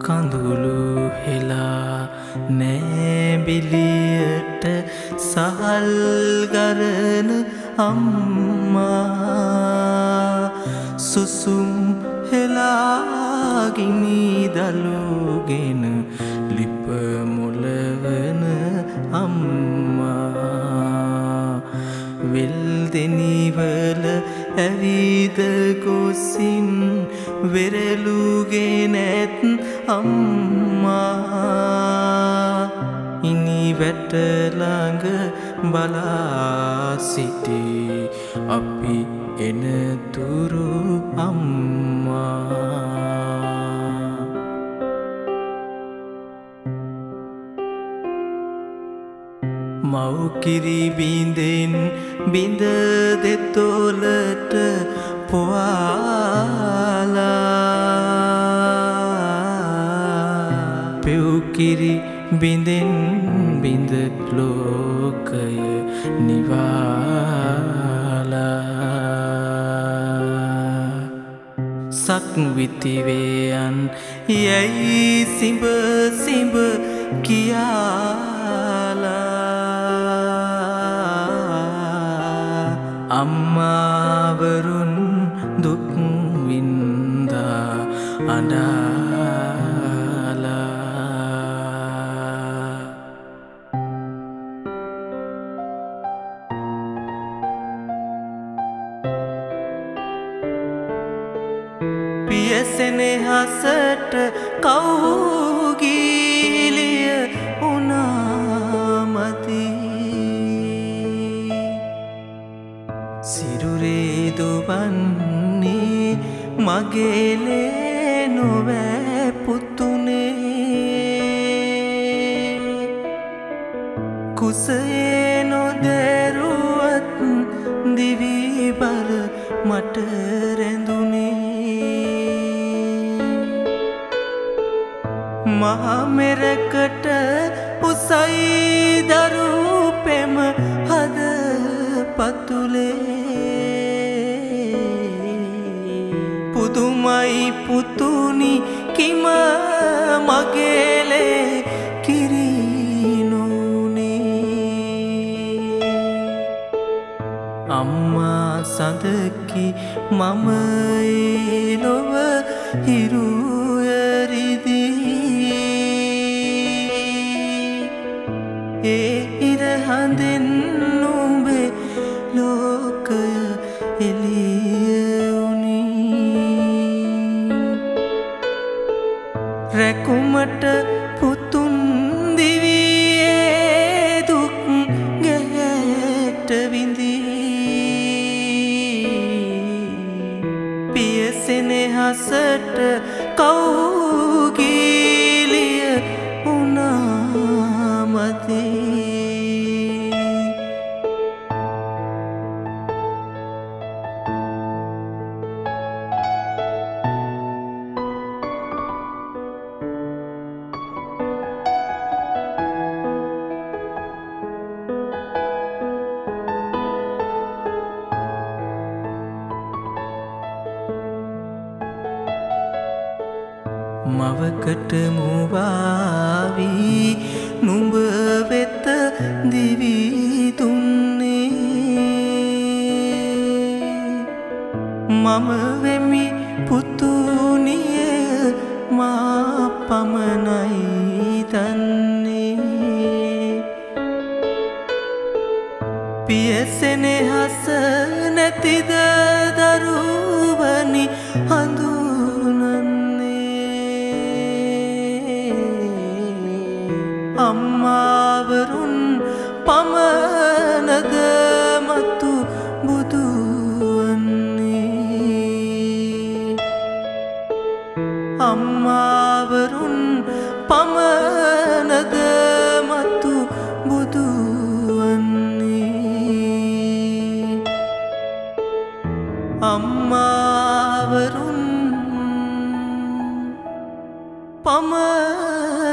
කඳුළු හෙලා නෑබිලියට සහල් ගරන අම්මා සුසුම් හෙලා ගිනි දලුගෙන ලිප මොලවන අම්මා වෙල් දෙනිවල ඇවිද ගොසින් වෙරළුගෙන ඇත් අම්මා ඉනි වැට ළඟ බලා සිටි අපි එනතුරු අම්මා මව්කිරි බින්දෙන් බිඳ දෙතොලට පොවාලා පෙව්කිරි බින්දෙන් බිඳ ලෝකය නිවාලා සක්විතිවයන් යැයි සිඹ සිඹ කියාලා අම්මාවරුන් දුක් වින්දා අඬාලා පියසෙනෙහසට කවුගීලිය උනාමති සිරුරේ දුවන්නේ මගේලේ නොවෑ පුතුනේ කුසයේ නොදැරුවත් දිවිබර මට රැඳුනේ මහමෙරකට උසයි දරු පෙම හද පතුලේ පුදුමයි පුතුනි කිම මගේලේ කිරිනුනේ අම්මා සඳකි මම ලොව හිරුයරිදී ඒ ඉරහඳෙන් නුඹේ ලෝකය එළිය වුණී රැකුමට පුතුන් දිවියේ දුක් ගැහැට විඳී පියසෙනෙහසට කවුගීලිය උනාමති මවකට මුවාවී නුඹ වෙත දිවි දුන්නේ මම වෙමි පුතුනිය මා පමණයි දන්නේ පියසෙනෙහස නැතිද දරුවනි අම්මාවරුන් පමණද මතු බුදුවන්නේ අම්මාවරුන් පමණද මතු බුදුවන්නේ අම්මාවරුන් පමණද